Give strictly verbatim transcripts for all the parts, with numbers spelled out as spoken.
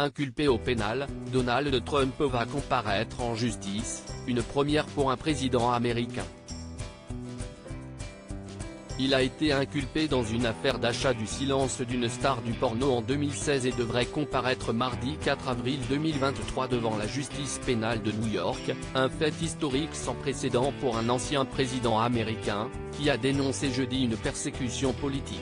Inculpé au pénal, Donald Trump va comparaître en justice, une première pour un président américain. Il a été inculpé dans une affaire d'achat du silence d'une star du porno en deux mille seize et devrait comparaître mardi quatre avril deux mille vingt-trois devant la justice pénale de New York, un fait historique sans précédent pour un ancien président américain, qui a dénoncé jeudi une persécution politique.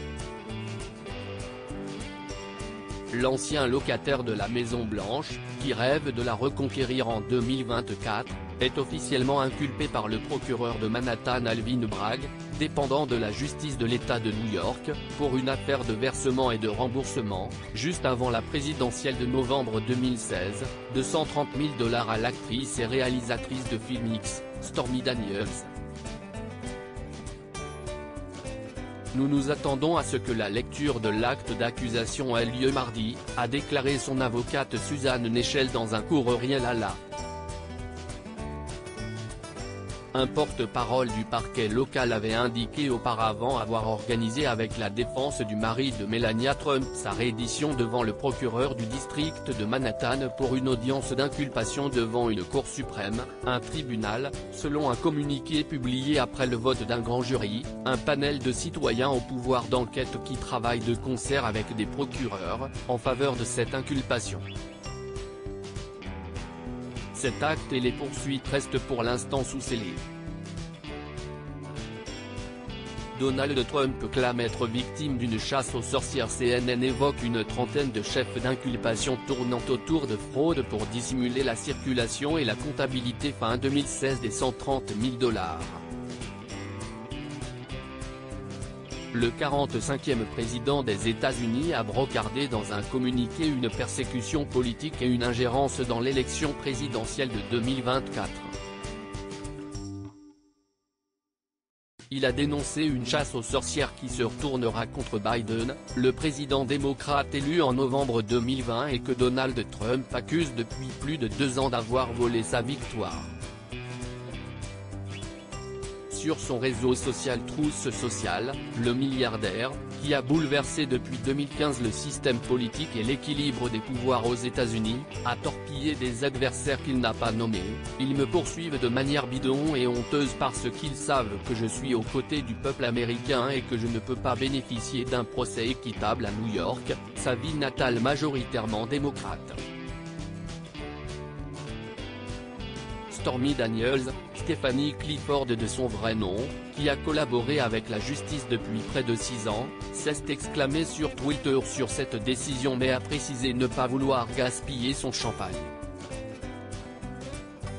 L'ancien locataire de la Maison-Blanche, qui rêve de la reconquérir en deux mille vingt-quatre, est officiellement inculpé par le procureur de Manhattan Alvin Bragg, dépendant de la justice de l'État de New York, pour une affaire de versement et de remboursement, juste avant la présidentielle de novembre deux mille seize, de cent trente mille dollars à l'actrice et réalisatrice de film X, Stormy Daniels. Nous nous attendons à ce que la lecture de l'acte d'accusation ait lieu mardi, a déclaré son avocate Suzanne Nechel dans un courriel à la. Un porte-parole du parquet local avait indiqué auparavant avoir organisé avec la défense du mari de Melania Trump sa réédition devant le procureur du district de Manhattan pour une audience d'inculpation devant une cour suprême, un tribunal, selon un communiqué publié après le vote d'un grand jury, un panel de citoyens au pouvoir d'enquête qui travaille de concert avec des procureurs, en faveur de cette inculpation. Cet acte et les poursuites restent pour l'instant sous scellé. Donald Trump clame être victime d'une chasse aux sorcières. C N N évoque une trentaine de chefs d'inculpation tournant autour de fraude pour dissimuler la circulation et la comptabilité fin deux mille seize des cent trente mille dollars. Le quarante-cinquième président des États-Unis a brocardé dans un communiqué une persécution politique et une ingérence dans l'élection présidentielle de deux mille vingt-quatre. Il a dénoncé une chasse aux sorcières qui se retournera contre Biden, le président démocrate élu en novembre deux mille vingt et que Donald Trump accuse depuis plus de deux ans d'avoir volé sa victoire. Sur son réseau social Truth Social, le milliardaire, qui a bouleversé depuis deux mille quinze le système politique et l'équilibre des pouvoirs aux États-Unis, a torpillé des adversaires qu'il n'a pas nommés. Ils me poursuivent de manière bidon et honteuse parce qu'ils savent que je suis aux côtés du peuple américain et que je ne peux pas bénéficier d'un procès équitable à New York, sa ville natale majoritairement démocrate. Stormy Daniels, Stephanie Clifford de son vrai nom, qui a collaboré avec la justice depuis près de six ans, s'est exclamé sur Twitter sur cette décision mais a précisé ne pas vouloir gaspiller son champagne.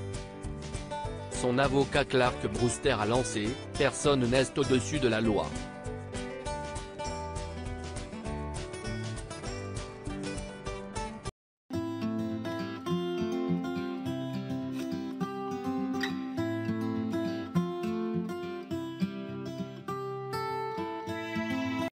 Son avocat Clark Brewster a lancé « Personne n'est au-dessus de la loi ».